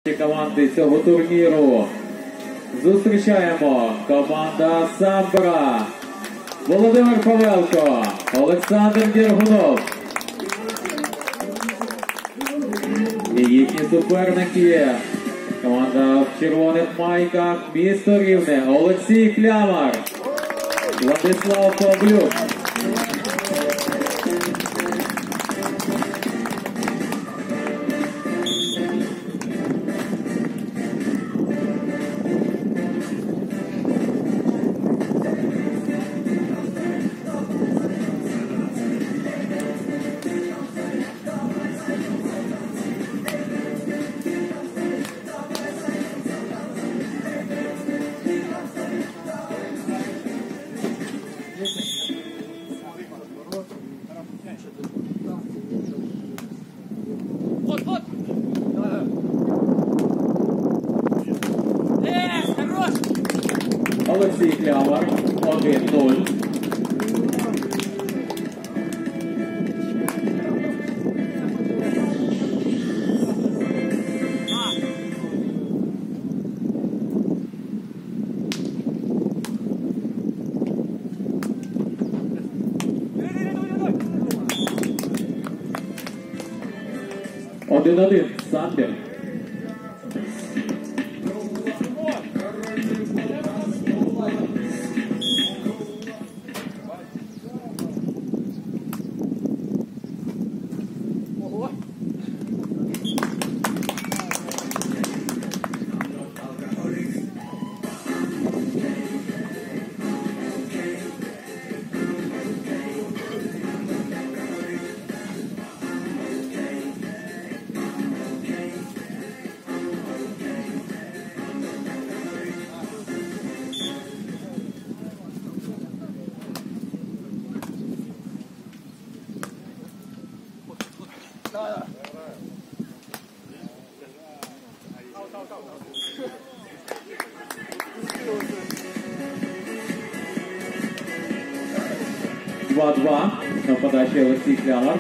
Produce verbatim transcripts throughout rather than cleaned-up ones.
Команди цього турніру. Зустрічаємо команда Самбра. Володимир Павелко, Олександр Дергунов. І їхні суперники. Команда в червоних майках. Місто Рівне. Олексій Клямар. Владислав Павлюк. Олексій Клямар, один нуль. Один один. Самбір. два-два на подачі Олексій Клямар.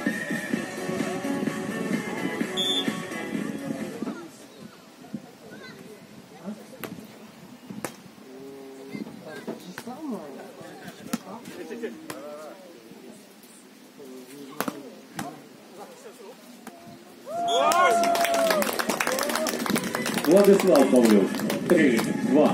Владислав Павлюк. три-два.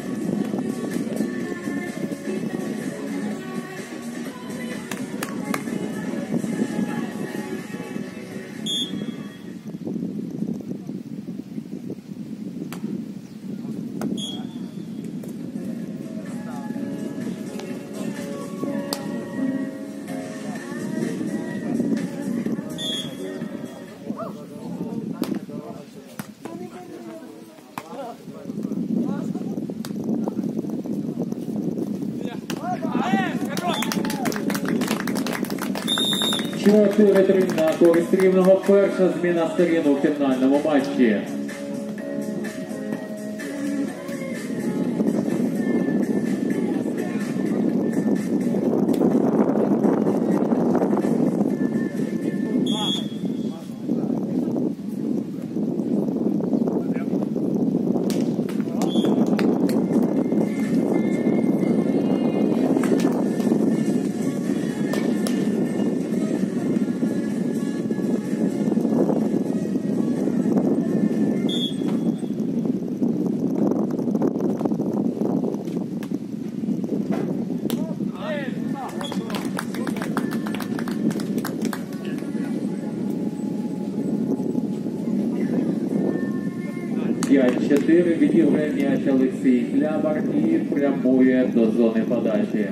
чотири-три на користь Рівного. Перша зміна сторін у фінальному матчі. п'ять-чотири. Відіграє м'яч Олексій Клямар і прямує до зони подачі.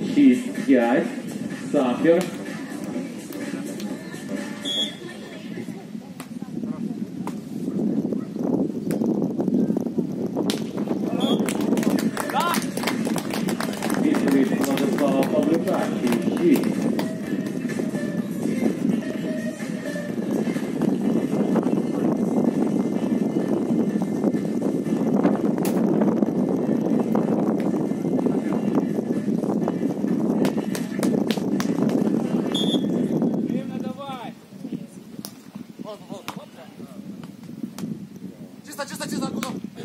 шість п'ять. Самбір. Відповідь Владислава Павлюка. шість шість. Чисто, чисто, чисто, куда?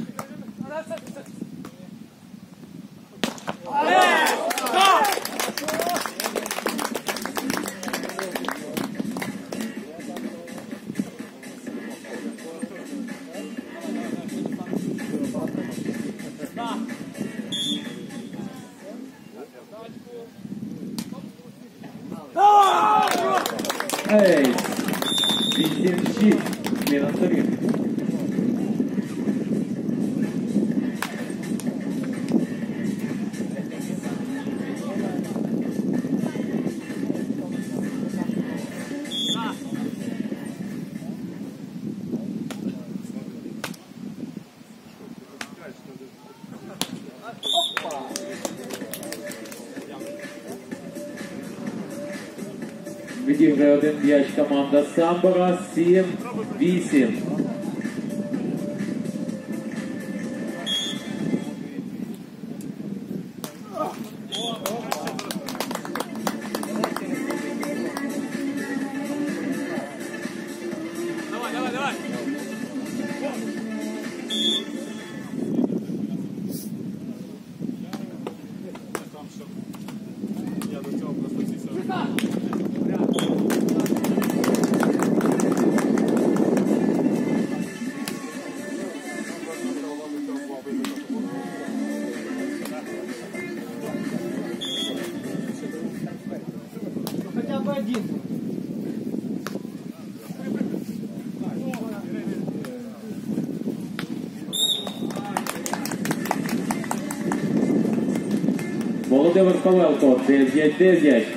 Ей! вісім шість. Зміна сторін. Відіграє один м'яч команда Самбора. сім вісім. Давай, давай, давай. Я до цього просто цісав. Хотя бы один. Володимир Ковелко. дев'ять дев'ять.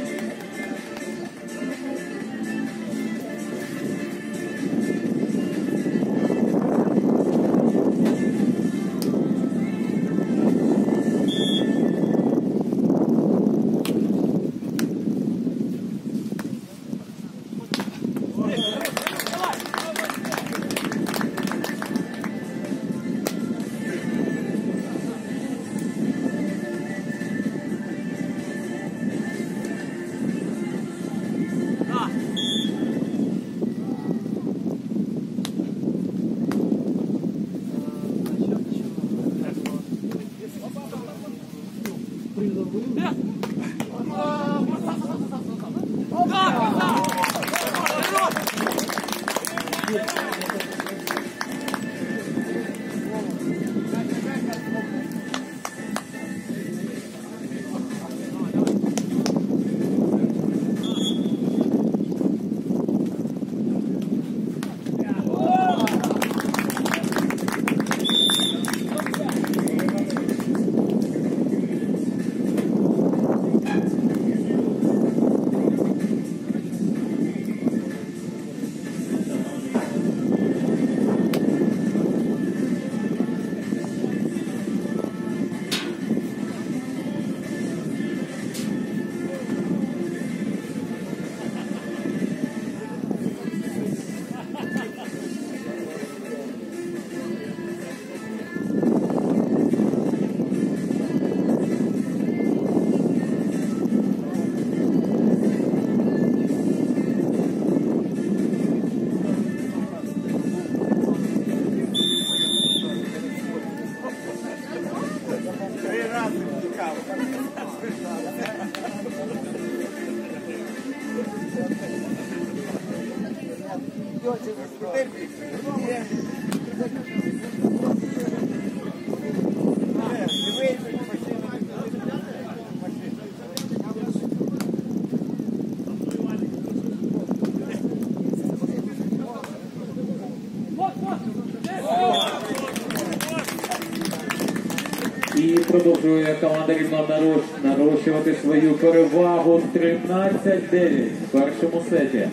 І продовжує команда Рівно нарощувати свою перевагу тринадцять дев'ять в першому сеті.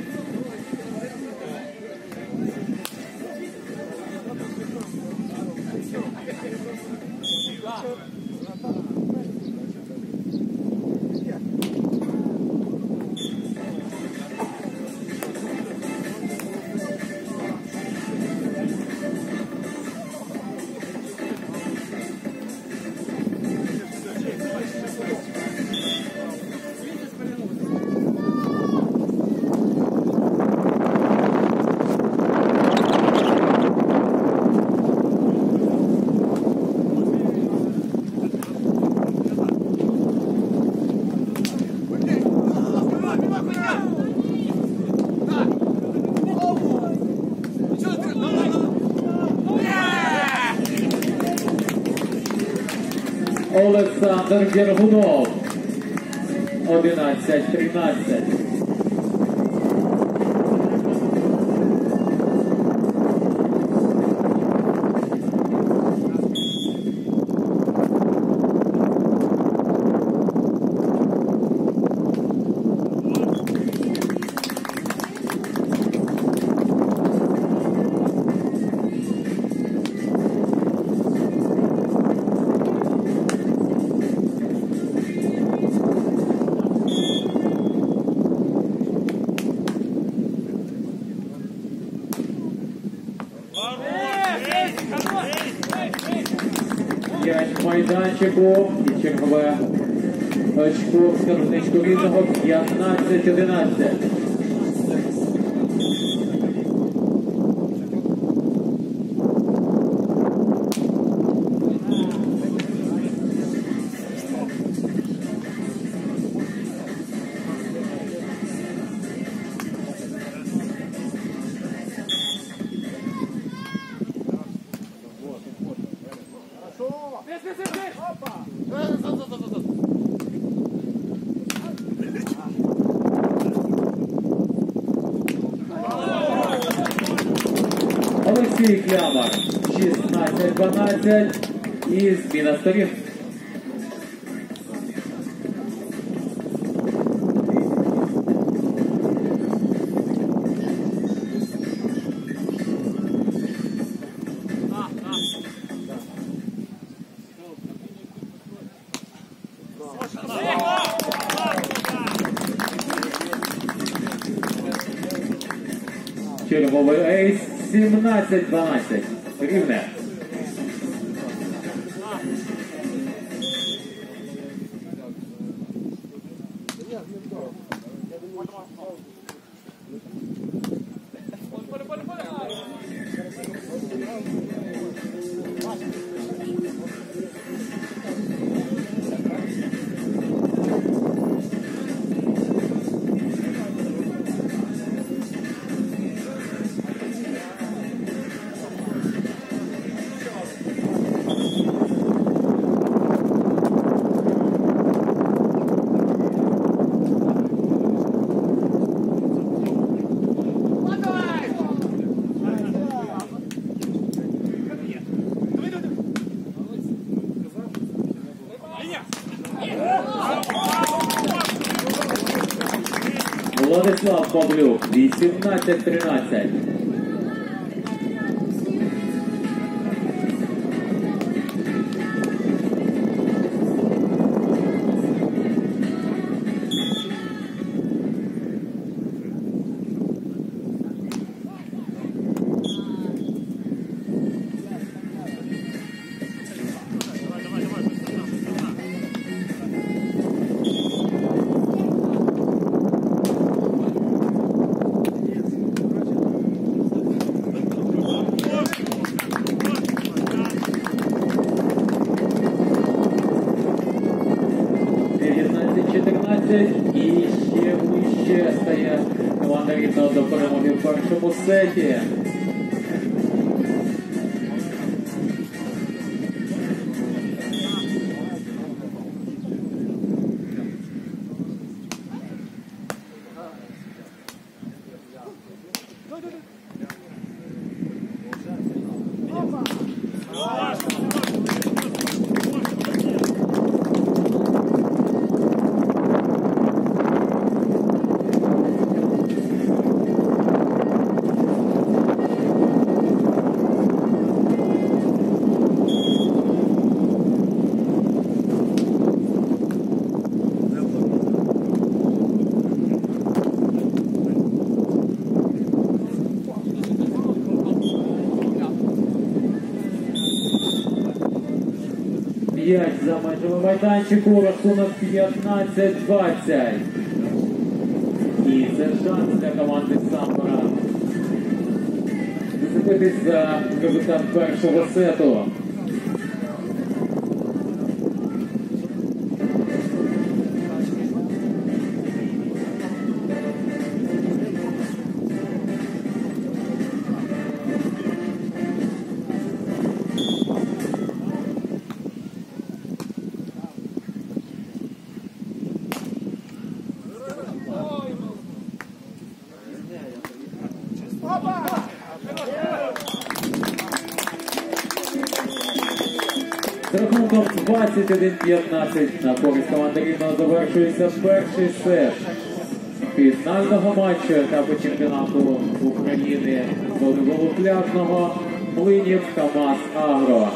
Олександр Дергунов, одинадцять тринадцять. П'ять майданчику і чергове очко в скарбничку Рівного п'ятнадцять одинадцять. Олексій Клямар, шістнадцять дванадцять і зміна сторін. Черговий ейс сімнадцять дванадцять. Рівне. Владислав Павлюк, вісімнадцять тринадцять. І ще вище стає команда Рівного до перемоги в першому сеті. межами майданчику, рахунок п'ятнадцять двадцять. І це шанс для команди Самбора зацепитись за результат першого сету. З рахунком двадцять один п'ятнадцять на користь команди Рівного завершується перший сет фінального матчу етапу чемпіонату України з волейболу пляжного Млинів КамАЗ Агро.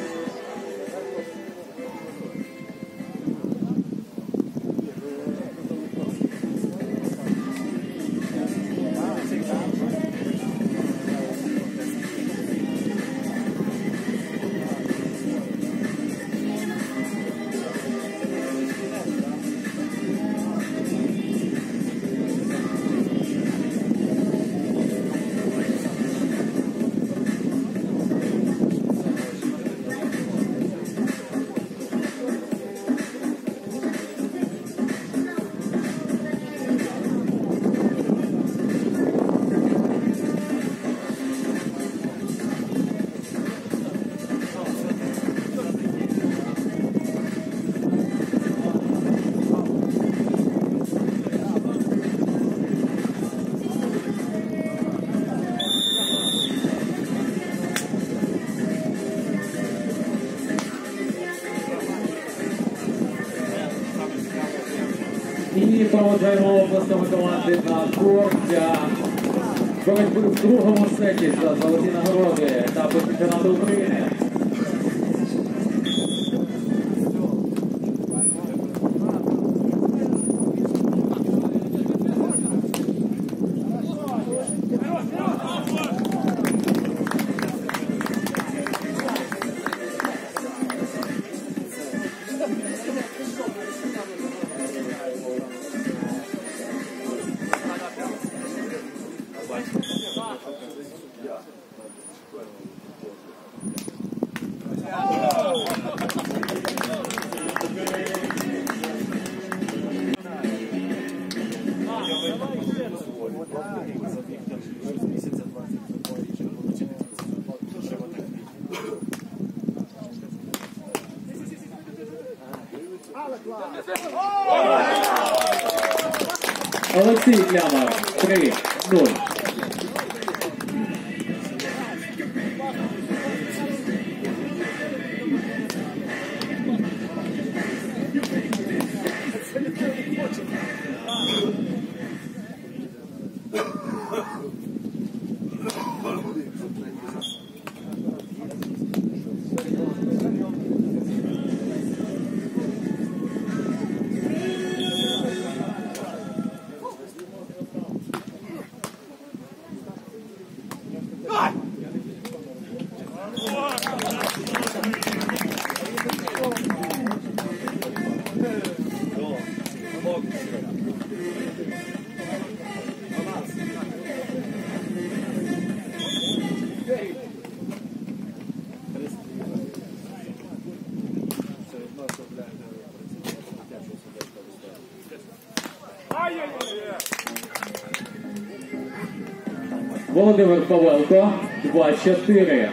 І проводжаємо обласними команди на корт боротьби в другому сеті за золоті нагороди етапу чемпіонату України. Олексій Клямар, три нуль. Володимир Павелко, два чотири.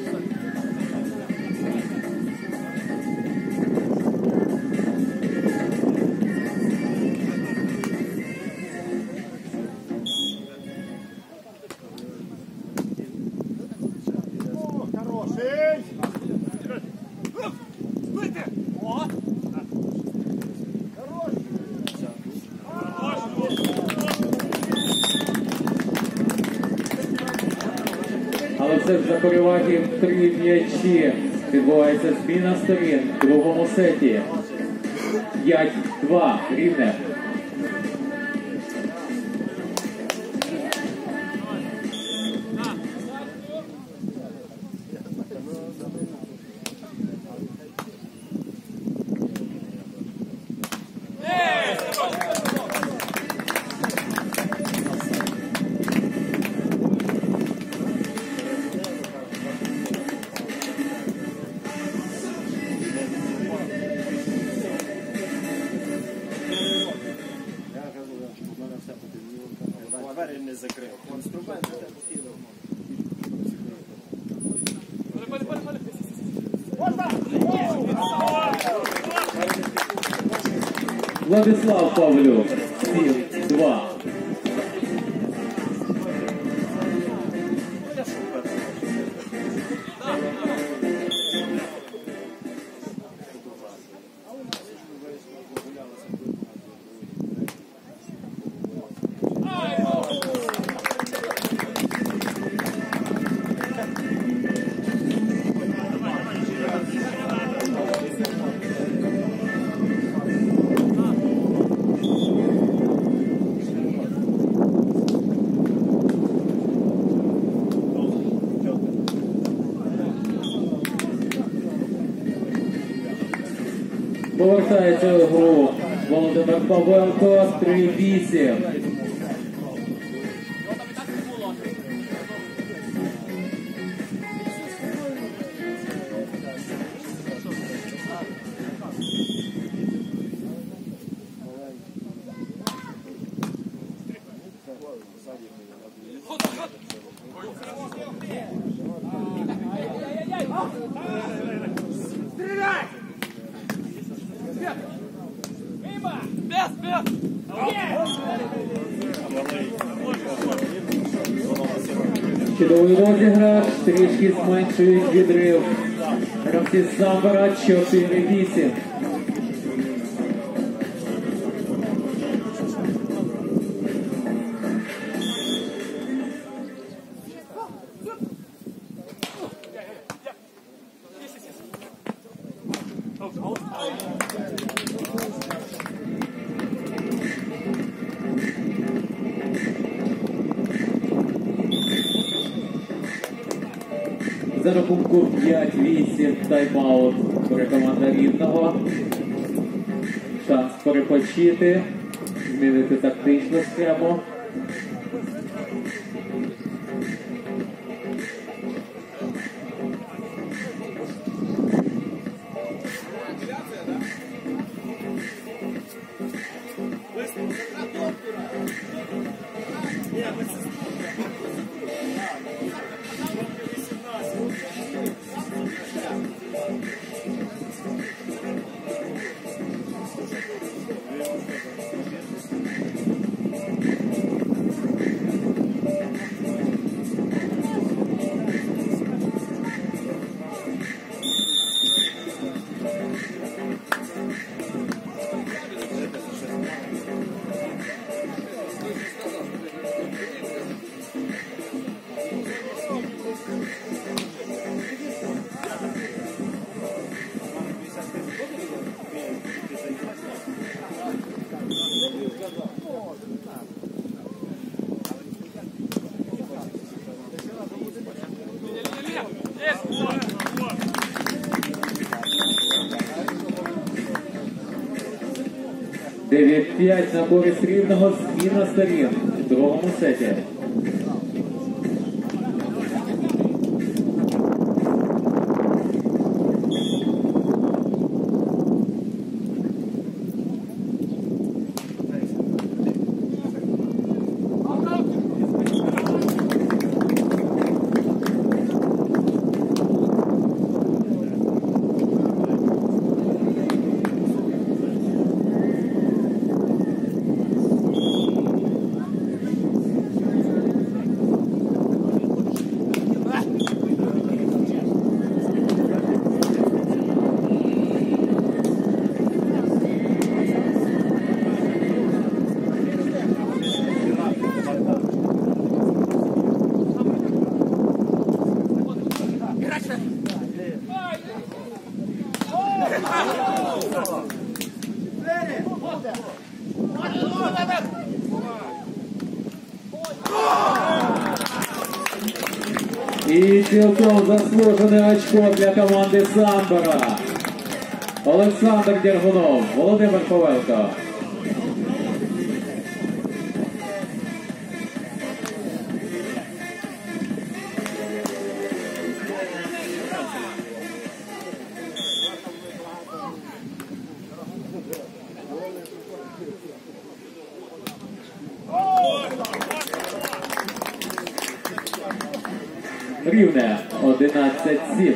Але все ж за переваги в три м'ячі відбувається зміна сторін в другому сеті. п'ять два Рівне. двері не закрив. Інструменти. Владислав Павлюк, сім два. Повертається в гру Володимир Павленко, три вісім. Чудовий розіграш, трішки зменшують відрив. Гравці Самбора чотири вісім. За рахунку п'ять вісім тайм-аут бере команда Рівного. Шанс перепочити, змінити тактичну схему. дев'ять п'ять на користь Рівного, зміна сторін в другому сеті. І цілком заслужене очко для команди Самбора. Олександр Дергунов, Володимир Павленко. Рівне одинадцять сім.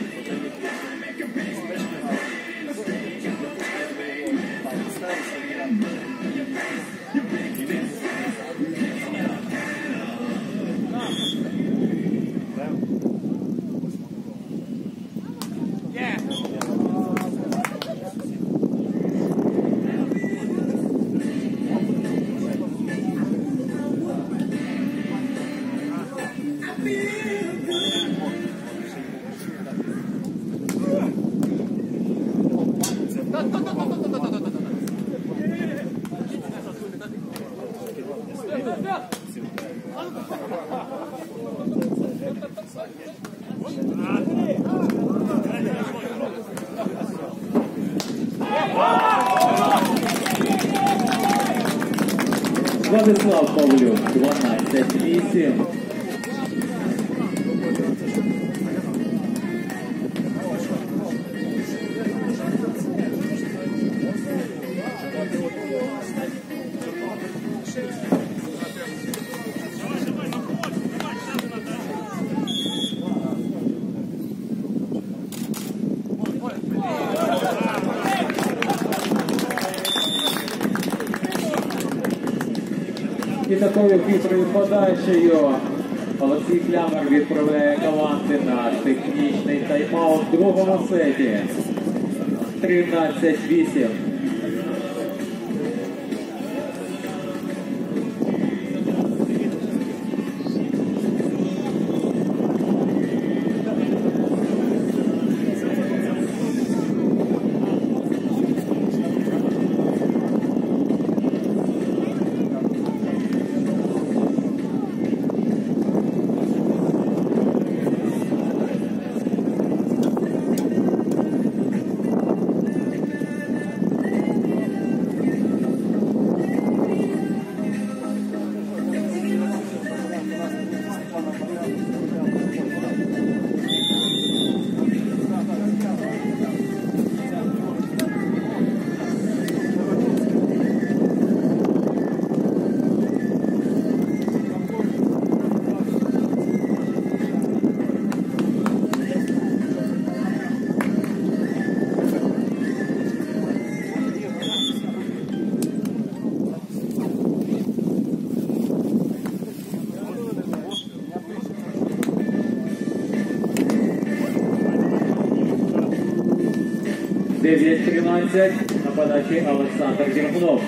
Владислав Павлюк, дванадцять вісім. І такою хитрою подачею Олексій Клямер відправляє команди на технічний тайм-аут в другому сеті. тринадцять вісім. дев'ять тринадцять на подачі Олександр Дергунов.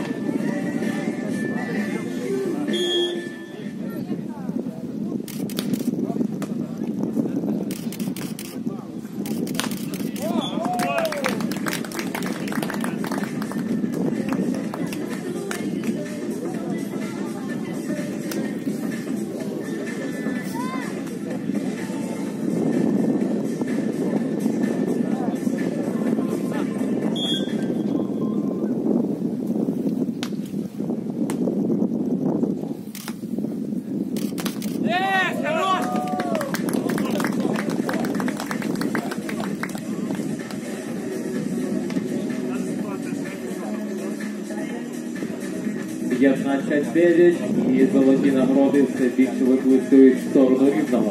п'ятнадцять дев'ять і золоті нагороди все більше виплискують в сторону Рівного.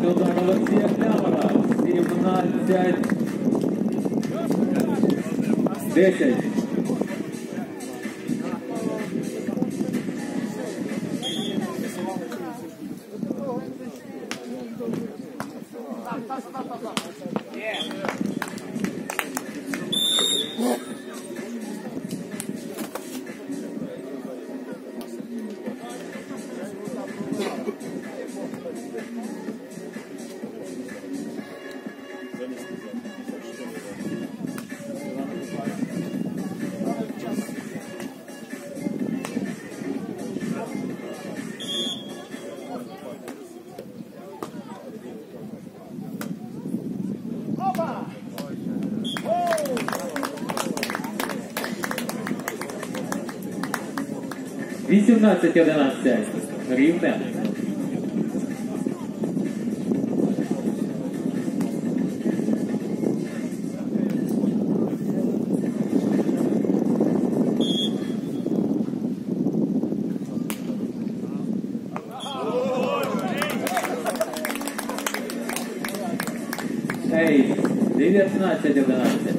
Відповідальний удар Олексія Клямара. сімнадцять десять. вісімнадцять одинадцять. Рівне. Ей, дев'ятнадцять одинадцять.